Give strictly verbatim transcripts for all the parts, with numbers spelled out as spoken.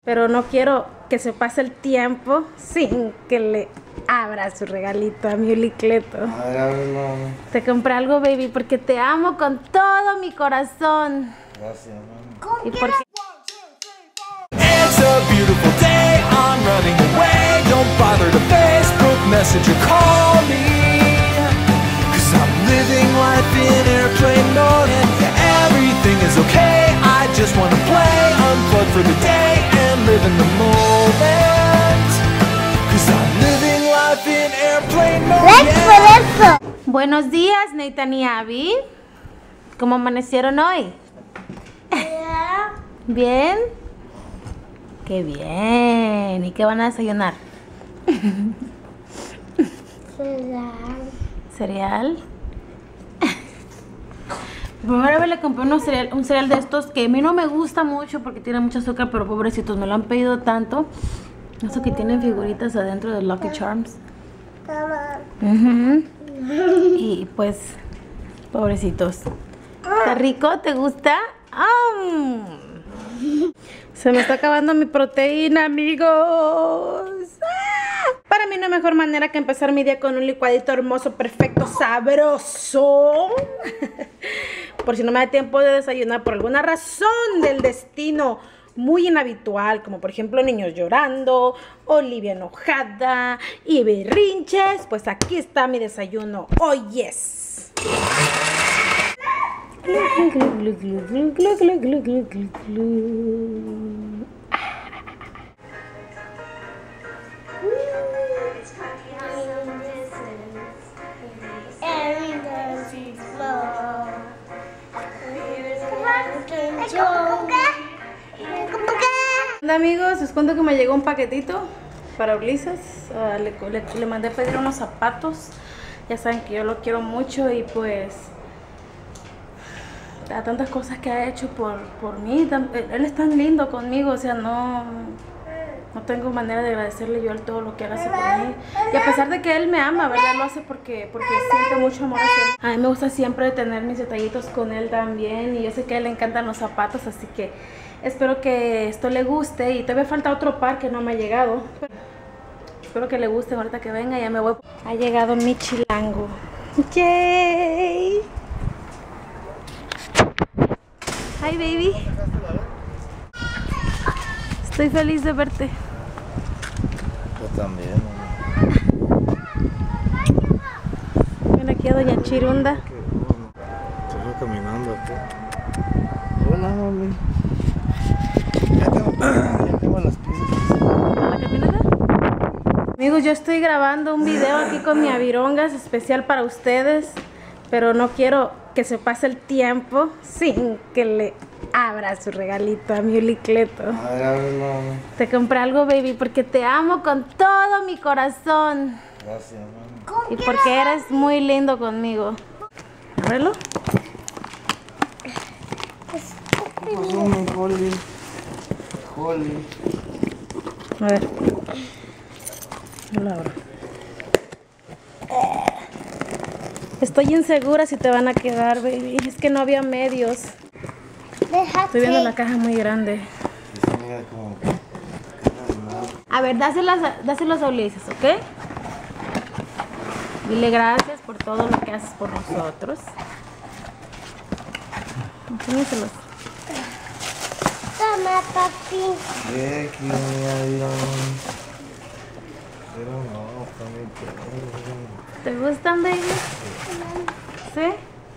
Pero no quiero que se pase el tiempo sin que le abra su regalito a mi Ulicleto. A ver, ábrelo, mami. Te compré algo, baby, porque te amo con todo mi corazón. Gracias, mami. Y porque... It's a beautiful day, I'm running away. Don't bother to Facebook, message or call me, 'cause I'm living life in airplane mode and everything is okay. I just wanna play, unplug for the day and live in the moment, 'cause I'm living life in airplane mode. Let's Yeah. Buenos días, Nathan y Abby. ¿Cómo amanecieron hoy? ¿Bien? ¡Qué bien! ¿Y qué van a desayunar? ¿Cereal? Primera vez le compré unos cereal, un cereal de estos que a mí no me gusta mucho porque tiene mucho azúcar, pero pobrecitos, me lo han pedido tanto. Eso que tienen figuritas adentro de Lucky Charms. Uh-huh. Y pues, pobrecitos. ¿Está rico? ¿Te gusta? ¡Ah! Se me está acabando mi proteína, amigos. ¡Ah! Para mí no hay mejor manera que empezar mi día con un licuadito hermoso, perfecto, sabroso. Por si no me da tiempo de desayunar por alguna razón del destino muy inhabitual, como por ejemplo niños llorando, Olivia enojada y berrinches, pues aquí está mi desayuno. ¡Oh, yes! Hola amigos, les cuento que me llegó un paquetito para Ulises. Uh, le, le, le mandé a pedir unos zapatos. Ya saben que yo lo quiero mucho y pues a tantas cosas que ha hecho por, por mí. Él es tan lindo conmigo, o sea, no, no tengo manera de agradecerle yo a él todo lo que él hace por mí. Y a pesar de que él me ama, ¿verdad? Lo hace porque, porque siente mucho amor hacia él. A mí me gusta siempre tener mis detallitos con él también. Y yo sé que a él le encantan los zapatos, así que espero que esto le guste. Y todavía falta otro par que no me ha llegado. Pero espero que le guste ahorita que venga, ya me voy. Ha llegado mi chilango. ¡Yay! Hi, baby. Estoy feliz de verte. Yo también, mami. Ven aquí a Doña Chirunda. Estoy caminando aquí. Hola, mami. Ya tengo, ya tengo las piezas. ¿La camioneta? Amigos, yo estoy grabando un video aquí con mi Avirongas especial para ustedes, pero no quiero que se pase el tiempo sin que le abra su regalito a mi Ulicleto. A ver, ábrelo, mami. Te compré algo, baby, porque te amo con todo mi corazón. Gracias, mami. Y porque eres muy lindo conmigo. Ábrelo. ¿Qué pasó, mi Holly? Holly. A ver. No lo abro. Estoy insegura si te van a quedar, baby. Es que no había medios. Estoy viendo la caja muy grande. A ver, dáselas, dáselos a Ulises, ¿ok? Dile gracias por todo lo que haces por nosotros. Enséñaselos. Toma, papi. Bien, aquí, mira, pero no, está muy perro. ¿Te gustan, baby? ¿Sí?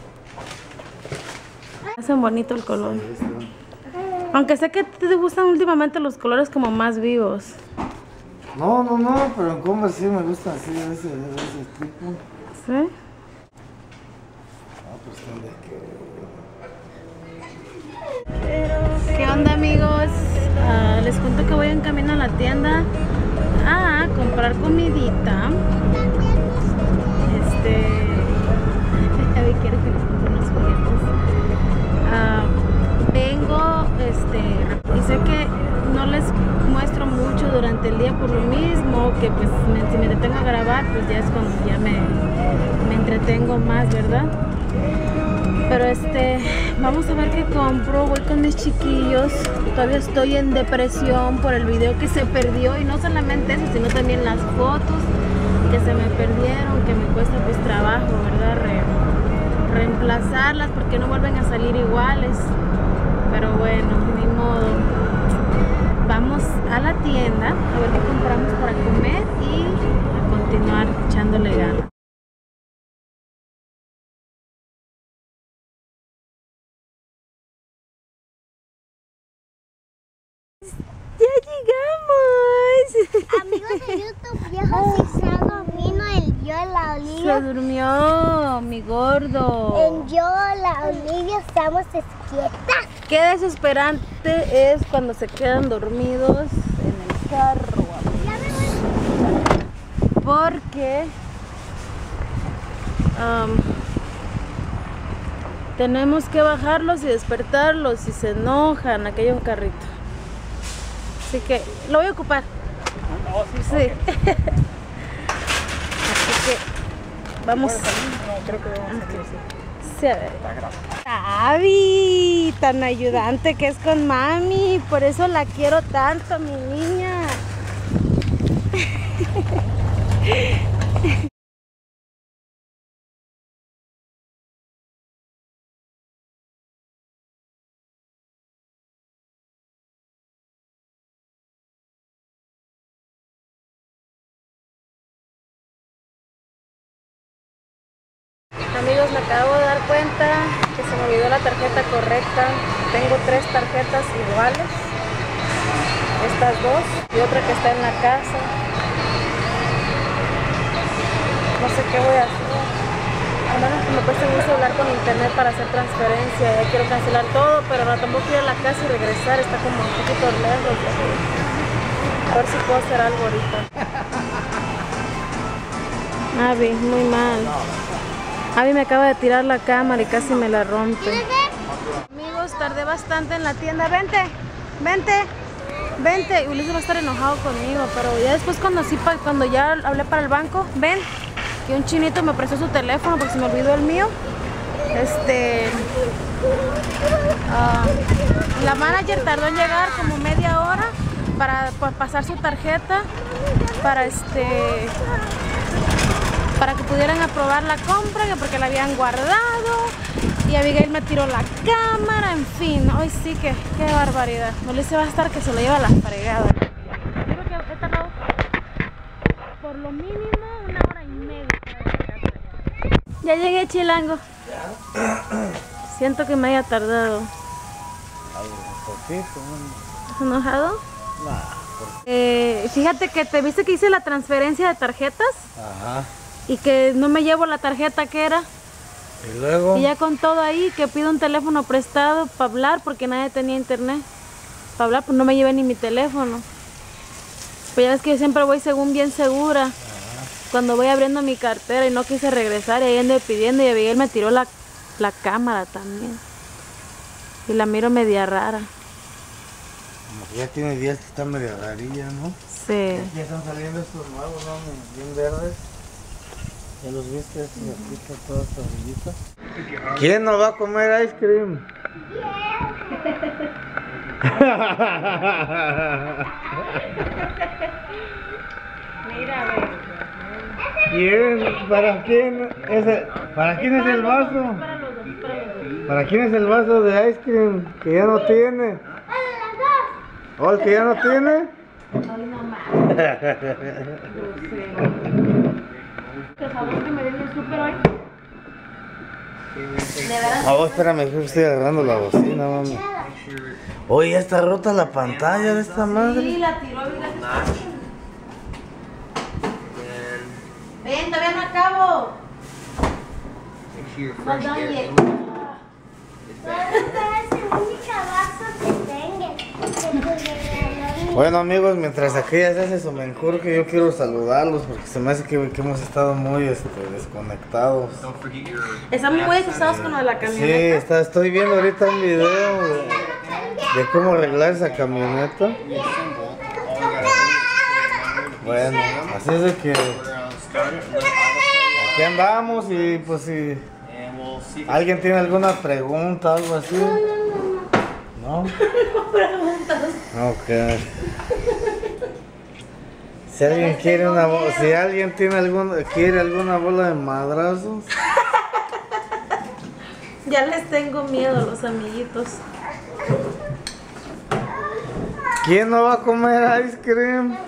Hacen bonito el color. Aunque sé que te gustan últimamente los colores como más vivos. No, no, no, pero en Converse sí me gusta así, de ese, de ese tipo. ¿Sí? Ah, pues tendré que... ¿Qué onda, amigos? Uh, les cuento que voy en camino a la tienda a comprar comidita. Este... Abby quiere que les compre unos juguetes. Uh, vengo, este... y sé que no les muestro mucho durante el día por lo mismo, que pues me, si me detengo a grabar, pues ya es cuando ya me, me entretengo más, ¿verdad? Pero este... Vamos a ver qué compro. Voy con mis chiquillos. Todavía estoy en depresión por el video que se perdió. Y no solamente eso, sino también las fotos que se me perdieron, que me cuesta pues trabajo, ¿verdad? Re, reemplazarlas porque no vuelven a salir iguales. Pero bueno, ni modo. Vamos a la tienda a ver qué compramos para comer y a continuar echándole ganas. ¡Ya llegamos! Amigos de YouTube, viejo, si se durmiendo el yo, la Olivia. Se durmió, mi gordo. En yo, la Olivia, estamos quietas. Qué desesperante es cuando se quedan dormidos en el carro. Porque um, tenemos que bajarlos y despertarlos y se enojan aquellos carritos. Así que lo voy a ocupar. Sí. Así que vamos. No, creo que vamos a salir así. Sí, a ver. Abby, tan ayudante que es con mami. Por eso la quiero tanto, mi niña. Amigos, me acabo de dar cuenta que se me olvidó la tarjeta correcta. Tengo tres tarjetas iguales. Estas dos y otra que está en la casa. No sé qué voy a hacer. A menos que me cueste mucho hablar con internet para hacer transferencia. Ya quiero cancelar todo, pero no, tampoco quiero ir a la casa y regresar. Está como un poquito lejos. A ver si puedo hacer algo ahorita. Abby, muy mal. Abby me acaba de tirar la cámara y casi me la rompe. Amigos, tardé bastante en la tienda. Vente, vente, vente. Ulises va a estar enojado conmigo, pero ya después cuando, sí, cuando ya hablé para el banco, ven, que un chinito me prestó su teléfono porque se me olvidó el mío. Este... Uh, la manager tardó en llegar como media hora para, para pasar su tarjeta para este... para que pudieran aprobar la compra, porque la habían guardado y Abigail me tiró la cámara, en fin, hoy sí que, qué barbaridad. Ulises va a estar que se lo lleva a la fregada. Creo que he tardado por lo mínimo una hora y media. Ya llegué, chilango. Siento que me haya tardado. ¿Estás enojado? Eh, fíjate que te viste que hice la transferencia de tarjetas. Ajá. Y que no me llevo la tarjeta que era. Y luego. Y ya con todo ahí, que pido un teléfono prestado para hablar porque nadie tenía internet. Para hablar, pues no me llevé ni mi teléfono. Pues ya ves que yo siempre voy según bien segura. Ajá. Cuando voy abriendo mi cartera y no quise regresar, y ahí ando pidiendo y Abigail me tiró la, la cámara también. Y la miro media rara. Como que ya tiene días que está media rarilla, ¿no? Sí. Ya están saliendo estos nuevos, ¿no? Bien verdes. ¿Ya los viste? Estos de aquí, todas estas brillitas. ¿Quién no va a comer ice cream? Mira, a ver. ¿Quién? ¿Para quién es el, ¿para quién es el vaso? Para los dos, para los dos. ¿Para quién es el vaso de ice cream que ya no tiene? ¿O el que ya no tiene? Ay, no más. Por favor, que me den el súper hoy. Oh, espérame, creo que estoy agarrando la bocina, mami. Oye, ya está rota la pantalla de esta madre. Sí, la tiró. Ven, todavía no acabo. No done yet. Bueno, amigos, mientras aquella se hace su menjurje, yo quiero saludarlos porque se me hace que, que hemos estado muy este, desconectados. Estamos muy asustados con lo de la Sí, camioneta. está, estoy viendo ahorita un video de, de cómo arreglar esa camioneta. Bueno, así es de que aquí andamos y pues sí. ¿Alguien tiene alguna pregunta, algo así? ¿No? No preguntas. Ok. Si alguien quiere una bo- si alguien tiene alguna quiere alguna bola de madrazos. Ya les tengo miedo a los amiguitos. ¿Quién no va a comer ice cream?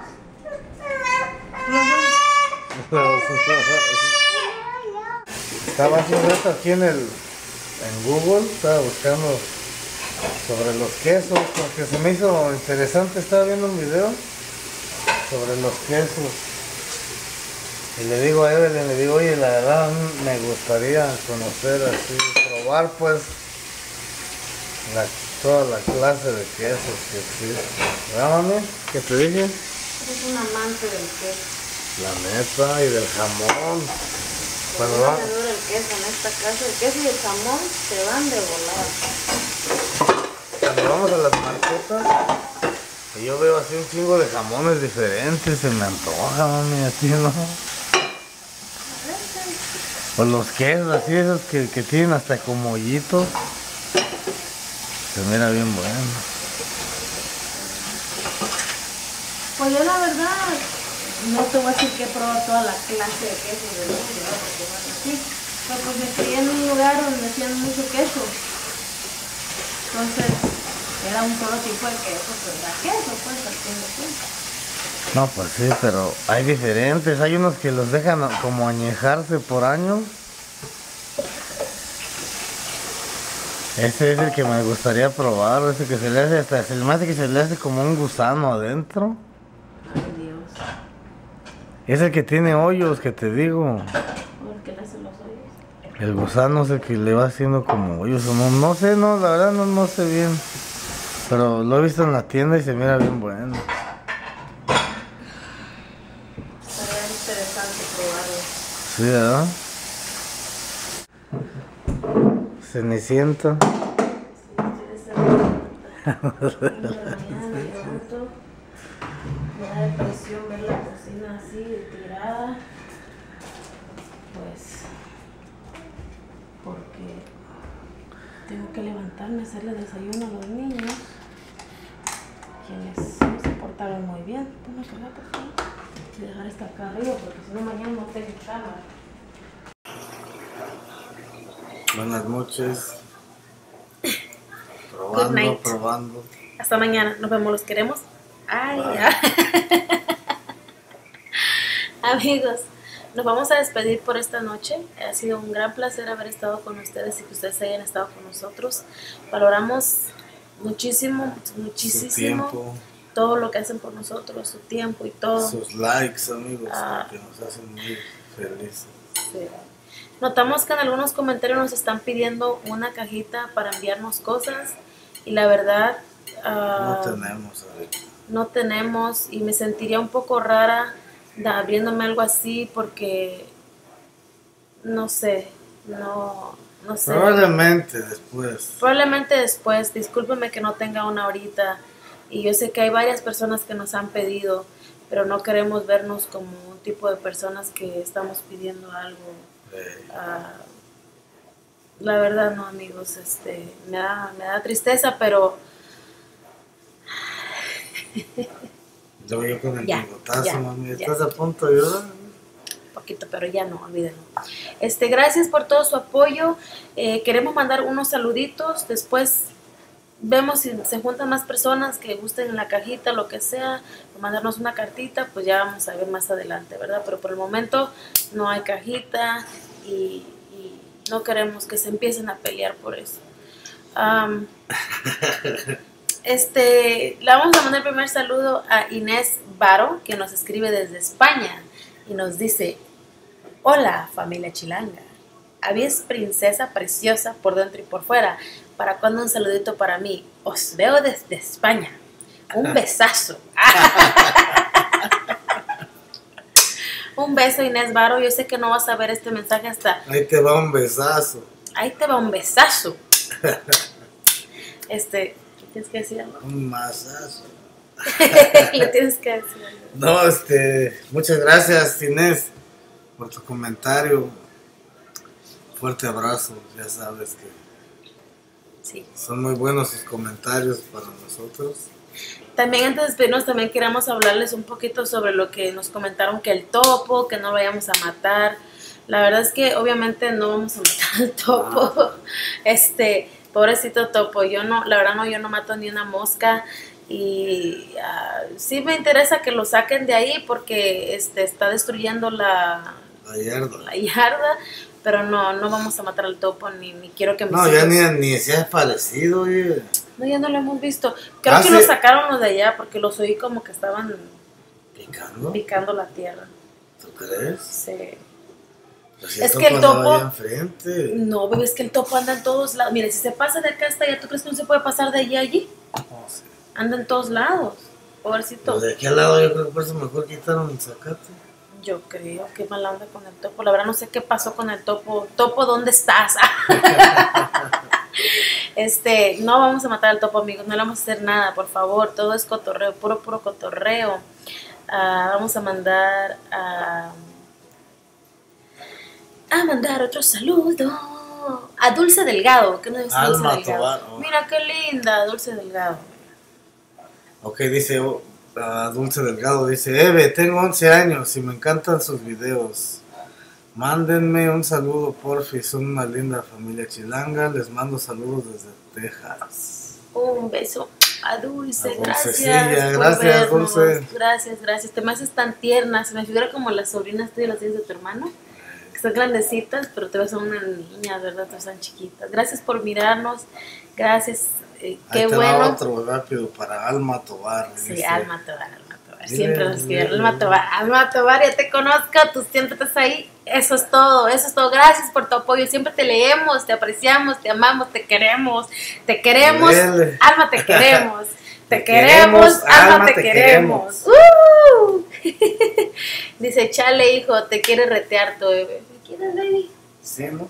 Estaba haciendo esto aquí en el en Google, estaba buscando sobre los quesos porque se me hizo interesante, estaba viendo un video sobre los quesos y le digo a Evelyn, le digo, oye, la verdad me gustaría conocer así, probar pues la, toda la clase de quesos que existe. ¿Verdad, mami? ¿Qué te dije? Eres un amante del queso. La neta, y del jamón. Cuando No va- me dura el queso en esta casa. El queso y el jamón se van de volada. Cuando vamos a las marquetas y yo veo así un chingo de jamones diferentes, se me antoja, mami, así, ¿no? O los quesos así, esos que, que tienen hasta como hoyitos. Se mira bien bueno. Pues yo la verdad, no te voy a decir que he probado toda la clase de quesos del mundo, ¿no? Porque bueno, así. Pero pues me crié en un lugar donde hacían mucho queso. Entonces, era un solo tipo de queso, pero era queso, pues, al fin de cuentas. No, pues sí, pero hay diferentes. Hay unos que los dejan como añejarse por años. Ese es el que me gustaría probar. Ese que se le hace hasta, se le hace que se le hace como un gusano adentro. Ay, Dios. Es el que tiene hoyos, que te digo. ¿Por qué le hacen los hoyos? El gusano es el que le va haciendo como hoyos. o No, no sé, no, la verdad no, no sé bien. Pero lo he visto en la tienda y se mira bien bueno. Sería interesante probarlo. Sí, ¿verdad? Cenicienta. Me da depresión ver la cocina así, tirada. Pues, porque tengo que levantarme a hacerle desayuno a los niños, quienes no se portaron muy bien. Ponme acá, por favor. Y dejar esta acá arriba, porque si no mañana no tengo cámara. Buenas noches. Good Probando, night. probando. Hasta mañana, nos vemos, los queremos. Ay, ya. Amigos, nos vamos a despedir por esta noche. Ha sido un gran placer haber estado con ustedes y que ustedes hayan estado con nosotros. Valoramos muchísimo, muchísimo Su tiempo, todo lo que hacen por nosotros, su tiempo y todo. sus likes, amigos, Ah. que nos hacen muy felices. Sí. Notamos que en algunos comentarios nos están pidiendo una cajita para enviarnos cosas y la verdad ah, No tenemos ahorita. no tenemos y me sentiría un poco rara de abriéndome algo así porque no sé, no, no sé. Probablemente después. Probablemente después, discúlpeme que no tenga una ahorita y yo sé que hay varias personas que nos han pedido, pero no queremos vernos como un tipo de personas que estamos pidiendo algo. Eh, Ah, la verdad no, amigos, este, me da, me da tristeza, pero yo, yo con el Ya, bigotazo, ya, mami. ya. ¿Estás a punto de llorar? poquito, pero ya no, olvídenlo. Este, gracias por todo su apoyo. Eh, queremos mandar unos saluditos. Después vemos si se juntan más personas que gusten en la cajita, lo que sea, o mandarnos una cartita, pues ya vamos a ver más adelante, ¿verdad? Pero por el momento no hay cajita y, y no queremos que se empiecen a pelear por eso. Am, este, le vamos a mandar el primer saludo a Inés Varo, que nos escribe desde España y nos dice: hola familia chilanga, habéis princesa preciosa por dentro y por fuera, ¿para cuándo un saludito para mí? Os veo desde España, un besazo. Un beso, Inés Varo, yo sé que no vas a ver este mensaje hasta... Ahí te va un besazo. Ahí te va un besazo. Este, ¿qué tienes que decir? Un masazo. Le tienes que decir. No, este, muchas gracias, Inés, por tu comentario. fuerte abrazo, ya sabes que Sí. son muy buenos sus comentarios para nosotros. También antes de despedirnos, también queremos hablarles un poquito sobre lo que nos comentaron, que el topo, que no lo vayamos a matar. La verdad es que obviamente no vamos a matar al topo. Ah. Este, pobrecito topo, yo no, la verdad no, yo no mato ni una mosca. Y uh, sí me interesa que lo saquen de ahí porque este, está destruyendo la, La yarda. la yarda, pero no, no vamos a matar al topo, ni, ni quiero que mis No, ya hijos- ni, ni se ha parecido, oye. No, ya no lo hemos visto. Creo Ah, que sí. lo sacaron los de allá porque los oí como que estaban ¿Picando? picando la tierra. ¿Tú crees? Sí. Pues si Es que el andaba topo- allá enfrente. No, bebé, es que el topo anda en todos lados. Mire, si se pasa de acá hasta allá, ¿tú crees que no se puede pasar de allí a allí? No sé. Anda en todos lados. Pobrecito. Pero de aquí al lado yo creo que por eso mejor quitaron el zacate. Yo creo, qué mala onda con el topo. La verdad no sé qué pasó con el topo. Topo, ¿dónde estás? Este, no vamos a matar al topo, amigos. No le vamos a hacer nada, por favor. Todo es cotorreo, puro, puro cotorreo. Ah, vamos a mandar a... a mandar otro saludo a Dulce Delgado. ¿Qué nos dice Dulce Alma Delgado? Tobar, oh. Mira qué linda, Dulce Delgado. Ok, dice oh, ah, Dulce Delgado, dice, Eve, tengo once años y me encantan sus videos. Mándenme un saludo, porfis, son una linda familia chilanga. Les mando saludos desde Texas. Un beso a Dulce, A gracias. Dulcecilla, por gracias, vernos. Dulce. Gracias, gracias. Te me haces tan tierna. Se me figura como las sobrinas tuyas, las hijas de tu hermano. Que son grandecitas, pero te ves a una niña, ¿verdad? Te están chiquitas. Gracias por mirarnos. Gracias. Eh, qué Ahí te bueno. va otro rápido para Alma Tobar. Sí, dice, Alma Tobar, Alma Tobar. Dile, Siempre nos escriben, dile, Alma dile. Tobar, Alma Tobar, ya te conozco, tú siempre estás ahí. Eso es todo, eso es todo. Gracias por tu apoyo. Siempre te leemos, te apreciamos, te amamos, te queremos. Te queremos, Dile. Alma, te queremos. Te Te queremos, queremos, Alma, Alma, te te queremos. queremos. ¡Uh! Dice, chale, hijo, te quiere retear tu bebé. ¿Me quieres, baby? Sí, ¿no?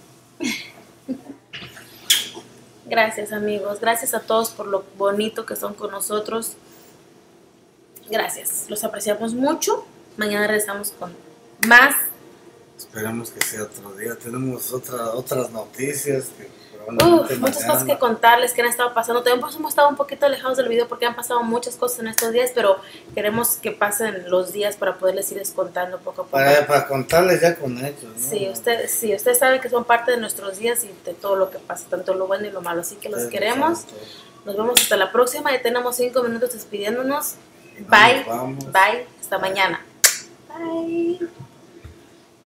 Gracias, amigos. Gracias a todos por lo bonito que son con nosotros. Gracias. Los apreciamos mucho. Mañana regresamos con más. Esperamos que sea otro día. Tenemos otra, otras noticias que Uf, probablemente muchas mañana. cosas que contarles que han estado pasando. También pues, hemos estado un poquito alejados del video porque han pasado muchas cosas en estos días, pero queremos que pasen los días para poderles irles contando poco a poco. Para, para contarles ya con hechos, ¿no? Sí, ustedes sí, ustedes saben que son parte de nuestros días y de todo lo que pasa, tanto lo bueno y lo malo. Así que los Ustedes lo queremos. saben todo. Nos vemos hasta la próxima. Ya tenemos cinco minutos despidiéndonos. Bye. Vamos, vamos. Bye. Hasta Bye. mañana. Bye.